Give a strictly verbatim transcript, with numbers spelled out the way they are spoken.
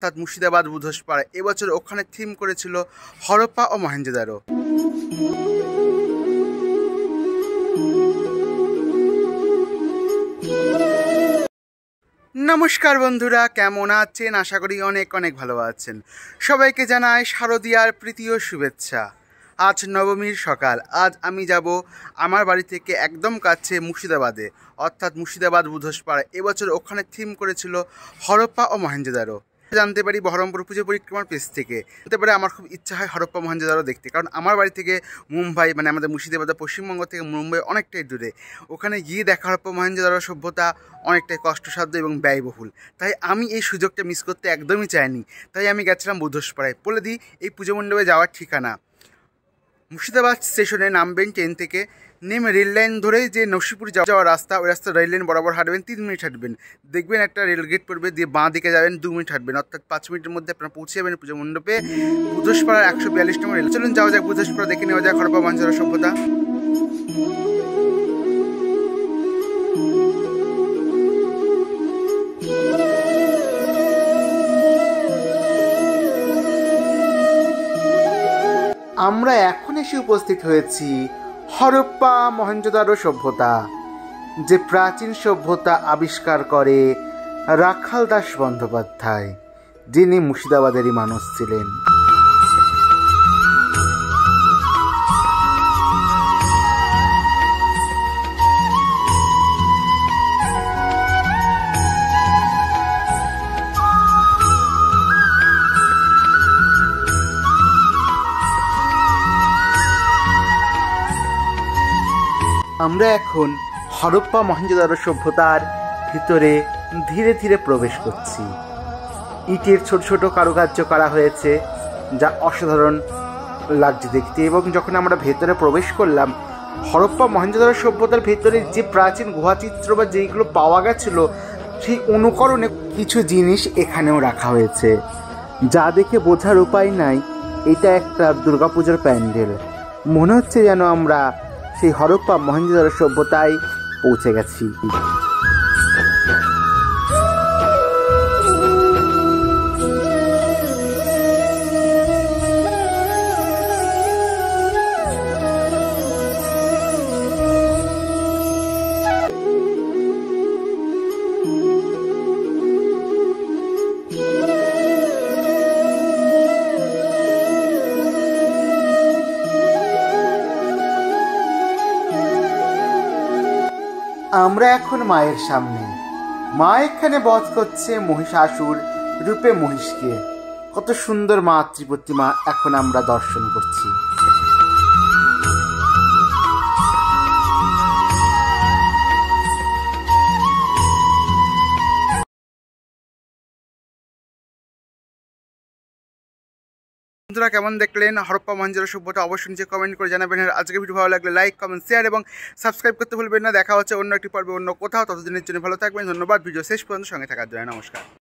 অর্থাৎ মুর্শিদাবাদ বুধসপাড়া। এবছর ওখানে থিম করেছিল হরপ্পা ও মহেঞ্জোদারো। নমস্কার বন্ধুরা, কেমন আছেন? আশা করি অনেক অনেক ভালো আছেন। সবাইকে জানাই শারদীয়ার প্রীতি ও শুভেচ্ছা। আজ নবমীর সকাল। আজ আমি যাব আমার বাড়ি থেকে একদম কাছে মুর্শিদাবাদে, অর্থাৎ মুর্শিদাবাদ বুধসপাড়া। এবছর ওখানে থিম করেছিল হরপ্পা ও মহেঞ্জোদারো। জানতে পারি বহরমপুর পুজো পরিক্রমার পেজ থেকে। জানতে পারে আমার খুব ইচ্ছা হয় হরপ্পা মহেঞ্জোদারো দেখতে, কারণ আমার বাড়ি থেকে মুম্বাই, মানে আমাদের মুর্শিদাবাদ পশ্চিমবঙ্গ থেকে মুম্বাই অনেকটাই দূরে। ওখানে গিয়ে দেখা হরপ্পা মহেঞ্জোদারো সভ্যতা অনেকটাই কষ্টসাধ্য এবং ব্যয়বহুল। তাই আমি এই সুযোগটা মিস করতে একদমই চাইনি। তাই আমি গেছিলাম বুধসপাড়ায়। বলে দিই এই পুজো মণ্ডপে যাওয়ার ঠিকানা। মুর্শিদাবাদ স্টেশনে নামবেন ট্রেন থেকে, নেমে রেল লাইন ধরেই যে নরসিংপুর যাওয়ার রাস্তা, ওই রাস্তা রেল লাইন বরাবর হাঁটবেন, তিন মিনিট হাঁটবেন, দেখবেন একটা রেল গেট পড়বে, দিয়ে বাঁ দিকে যাবেন, দু মিনিট হাঁটবেন, অর্থাৎ পাঁচ মিনিটের মধ্যে আপনারা পৌঁছে যাবেন পুজো মণ্ডপে। বুধসপাড়ার একশো বিয়াল্লিশ নম্বর রেল। চলুন যাওয়া যাক বুধসপাড়া, দেখে নেওয়া যাক হরপ্পা মহেঞ্জোদারো সভ্যতা। আমরা এখন এসে উপস্থিত হয়েছি হরপ্পা মহেঞ্জোদারো সভ্যতা, যে প্রাচীন সভ্যতা আবিষ্কার করে রাখাল দাস বন্দ্যোপাধ্যায়, যিনি মুর্শিদাবাদেরই মানুষ ছিলেন। আমরা এখন হরপ্পা মহেঞ্জোদারো সভ্যতার ভিতরে ধীরে ধীরে প্রবেশ করছি। ইটের ছোট ছোট কারুকার্য করা হয়েছে, যা অসাধারণ লাগছে দেখতে। এবং যখন আমরা ভেতরে প্রবেশ করলাম, হরপ্পা মহেঞ্জোদারো সভ্যতার ভেতরে যে প্রাচীন গুহাচিত্র বা যেইগুলো পাওয়া গেছিল, সেই অনুকরণে কিছু জিনিস এখানেও রাখা হয়েছে, যা দেখে বোঝার উপায় নাই এটা একটা দুর্গাপূজার প্যান্ডেল। মনে হচ্ছে যেন আমরা সেই হরপ্পা মহেঞ্জোদারো সভ্যতায় পৌঁছে গেছি। আমরা এখন মায়ের সামনে। মা এখানে বধ করছে মহিষাসুর রূপে মহিষকে। কত সুন্দর মাতৃ প্রতিমা এখন আমরা দর্শন করছি। বন্ধুরা, কেমন দেখলেন হরপ্পা মহেঞ্জোদারো সভ্যতা? অবশ্যই নিচে কমেন্ট করে জানাবেন। আর আজকের ভিডিও ভালো লাগলে লাইক, কমেন্ট, শেয়ার এবং সাবস্ক্রাইব করতে ভুলবেন না। দেখা হচ্ছে অন্য একটি পর্বে অন্য কোথাও। ততদিনের জন্য ভালো থাকবেন। ধন্যবাদ ভিডিও শেষ পর্যন্ত সঙ্গে থাকার জন্য। নমস্কার।